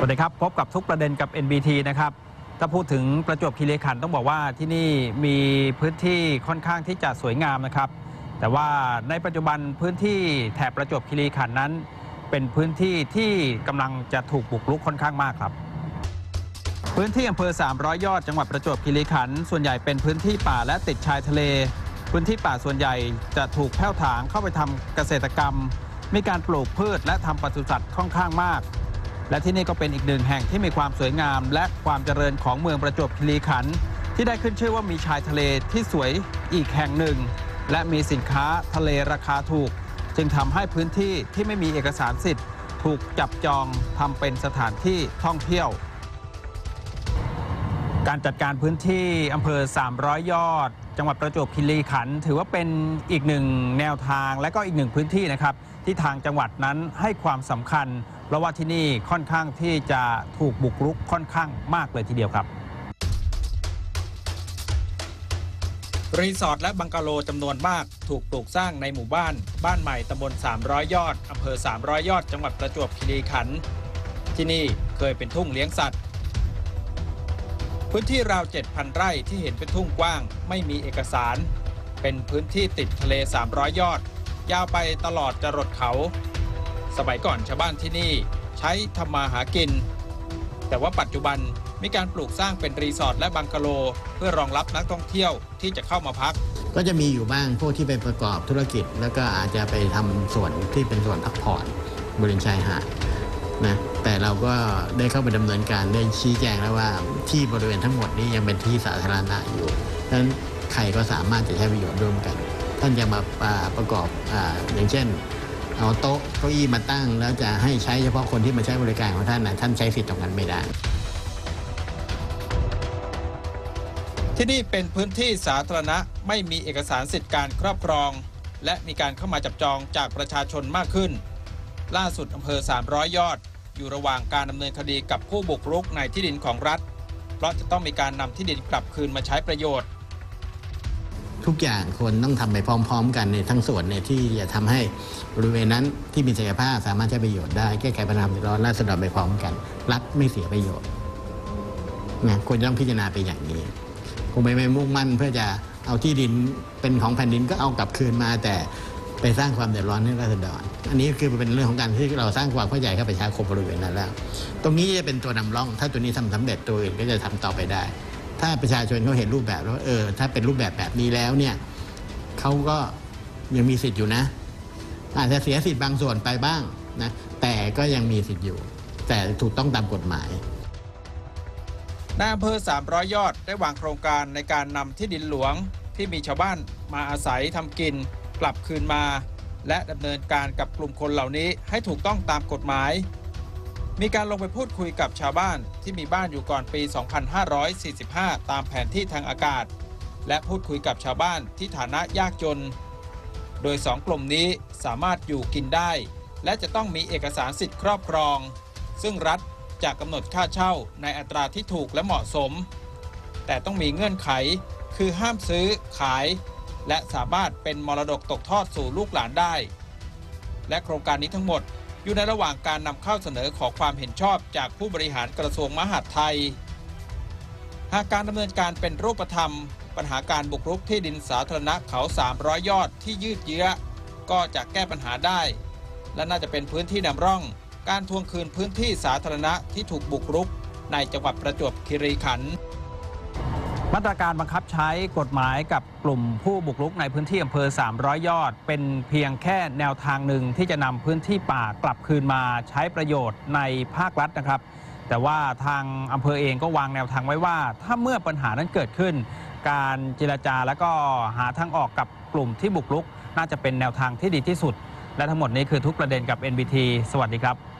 สดีครับพบกับทุกประเด็นกับ NBT นะครับถ้าพูดถึงประจวบคีรีขันธ์ต้องบอกว่าที่นี่มีพื้นที่ค่อนข้างที่จะสวยงามนะครับแต่ว่าในปัจจุบันพื้นที่แถบประจวบคีรีขันธ์นั้นเป็นพื้นที่ที่กำลังจะถูกบุกรุกค่อนข้างมากครับพื้นที่อำเภอ300 ยอดจังหวัดประจวบคีรีขันธ์ส่วนใหญ่เป็นพื้นที่ป่าและติดชายทะเลพื้นที่ป่าส่วนใหญ่จะถูกแผ่วถางเข้าไปทำเกษตรกรรมมีการปลูกพืชและทำปศุสัตว์ค่อนข้างมากและที่นี่ก็เป็นอีกหนึ่งแห่งที่มีความสวยงามและความเจริญของเมืองประจวบคีรีขันธ์ที่ได้ขึ้นชื่อว่ามีชายทะเลที่สวยอีกแห่งหนึ่งและมีสินค้าทะเลราคาถูกจึงทำให้พื้นที่ที่ไม่มีเอกสารสิทธิ์ถูกจับจองทำเป็นสถานที่ท่องเที่ยวการจัดการพื้นที่อำเภอ300 ยอดจังหวัดประจวบคีรีขันธ์ถือว่าเป็นอีกหนึ่งแนวทางและก็อีกหนึ่งพื้นที่นะครับที่ทางจังหวัดนั้นให้ความสำคัญเพราะว่าที่นี่ค่อนข้างที่จะถูกบุกรุกค่อนข้างมากเลยทีเดียวครับรีสอร์ทและบังกะโลจำนวนมากถูกปลูกสร้างในหมู่บ้านใหม่ตำบล300 ยอดอำเภอ300 ยอดจังหวัดประจวบคีรีขันธ์ที่นี่เคยเป็นทุ่งเลี้ยงสัตว์พื้นที่ราว 7,000 ไร่ที่เห็นเป็นทุ่งกว้างไม่มีเอกสารเป็นพื้นที่ติดทะเล300 ยอดยาวไปตลอดจรดเขาสมัยก่อนชาวบ้านที่นี่ใช้ทำมาหากินแต่ว่าปัจจุบันมีการปลูกสร้างเป็นรีสอร์ทและบังกะโลเพื่อรองรับนักท่องเที่ยวที่จะเข้ามาพักก็จะมีอยู่บ้างพวกที่ไปประกอบธุรกิจแล้วก็อาจจะไปทำส่วนที่เป็นส่วนพักผ่อนบริเวณชายหาดนะแต่เราก็ได้เข้าไปดำเนินการได้ชี้แจงแล้วว่าที่บริเวณทั้งหมดนี้ยังเป็นที่สาธารณะอยู่ดังนั้นใครก็สามารถจะใช้ประโยชน์ร่วมกันท่านจะมาประกอบอย่างเช่นเอาโต๊ะเก้าอี้มาตั้งแล้วจะให้ใช้เฉพาะคนที่มาใช้บริการของท่านนะท่านใช้สิทธิ์ตรงนั้นไม่ได้ที่นี่เป็นพื้นที่สาธารณะไม่มีเอกสารสิทธิการครอบครองและมีการเข้ามาจับจองจากประชาชนมากขึ้นล่าสุดอำเภอ300 ยอดอยู่ระหว่างการดำเนินคดีกับผู้บุกรุกในที่ดินของรัฐเพราะจะต้องมีการนำที่ดินกลับคืนมาใช้ประโยชน์ทุกอย่างควรต้องทำไปพร้อมๆกันในทั้งส่วนเนี่ยที่จะทำให้บริเวณนั้นที่มีศักยภาพสามารถใช้ประโยชน์ได้แก้ไขปัญหาความเดือดร้อนราษฎรไปพร้อมกันรัฐไม่เสียประโยชน์นะควรต้องพิจารณาไปอย่างนี้คงไม่มุ่งมั่นเพื่อจะเอาที่ดินเป็นของแผ่นดินก็เอากลับคืนมาแต่ไปสร้างความเดือดร้อนให้ราษฎรอันนี้คือเป็นเรื่องของการที่เราสร้างความเข้าใจให้ประชาคมบริเวณนั้นแล้วตรงนี้จะเป็นตัวนำร่องถ้าตัวนี้ทำสำเร็จตัวอื่นก็จะทำต่อไปได้ถ้าประชาชนเขาเห็นรูปแบบแล้วถ้าเป็นรูปแบบนี้แล้วเนี่ยเขาก็ยังมีสิทธิ์อยู่นะอาจจะเสียสิทธิ์บางส่วนไปบ้างนะแต่ก็ยังมีสิทธิ์อยู่แต่ถูกต้องตามกฎหมายนายอำเภอ300 ยอดได้วางโครงการในการนำที่ดินหลวงที่มีชาวบ้านมาอาศัยทำกินกลับคืนมาและดำเนินการกับกลุ่มคนเหล่านี้ให้ถูกต้องตามกฎหมายมีการลงไปพูดคุยกับชาวบ้านที่มีบ้านอยู่ก่อนปี 2545 ตามแผนที่ทางอากาศและพูดคุยกับชาวบ้านที่ฐานะยากจนโดย2กลุ่มนี้สามารถอยู่กินได้และจะต้องมีเอกสารสิทธิ์ครอบครองซึ่งรัฐจะกำหนดค่าเช่าในอัตราที่ถูกและเหมาะสมแต่ต้องมีเงื่อนไขคือห้ามซื้อขายและสามารถเป็นมรดกตกทอดสู่ลูกหลานได้และโครงการนี้ทั้งหมดอยู่ในระหว่างการนำเข้าเสนอขอความเห็นชอบจากผู้บริหารกระทรวงมหาดไทยหากการดำเนินการเป็นรูปธรรมปัญหาการบุกรุกที่ดินสาธารณะเขา300 ยอดที่ยืดเยื้อก็จะแก้ปัญหาได้และน่าจะเป็นพื้นที่นำร่องการทวงคืนพื้นที่สาธารณะที่ถูกบุกรุกในจังหวัดประจวบคีรีขันธ์มาตรการบังคับใช้กฎหมายกับกลุ่มผู้บุกรุกในพื้นที่อำเภอ300 ยอดเป็นเพียงแค่แนวทางหนึ่งที่จะนำพื้นที่ป่ากลับคืนมาใช้ประโยชน์ในภาครัฐนะครับแต่ว่าทางอำเภอเองก็วางแนวทางไว้ว่าถ้าเมื่อปัญหานั้นเกิดขึ้นการเจรจาและก็หาทางออกกับกลุ่มที่บุกรุกน่าจะเป็นแนวทางที่ดีที่สุดและทั้งหมดนี้คือทุกประเด็นกับ NBT สวัสดีครับ